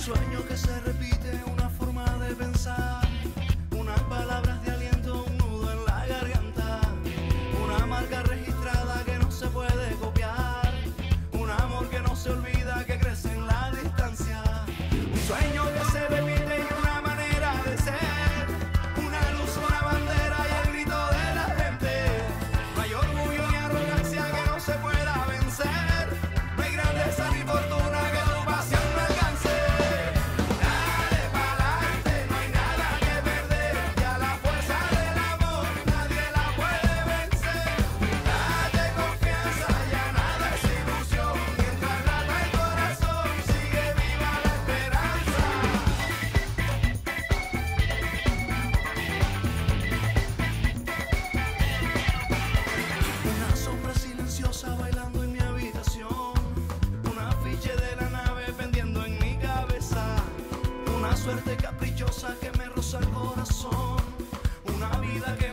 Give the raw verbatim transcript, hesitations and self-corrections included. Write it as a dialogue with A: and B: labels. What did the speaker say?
A: sueño que se repite, una forma de pensar, unas palabras de aliento, un nudo en la garganta, una marca registrada que no se puede copiar, un amor que no se olvida, que crece en la distancia, un sueño que se repite y una manera de ser, una luz, una bandera y el grito de la gente. No hay orgullo ni arrogancia que no se pueda vencer, no hay grandeza ni fortuna que tu pasión no alcance. Dale pa'lante, no hay nada que perder, y a la fuerza del amor nadie la puede vencer. Date confianza, ya nada es ilusión, mientras lata el corazón sigue viva la esperanza. Una sombra silenciosa bailando en mi habitación, un afiche de la nave pendiendo en mi cabeza, una suerte caprichosa que me roza el corazón, una vida que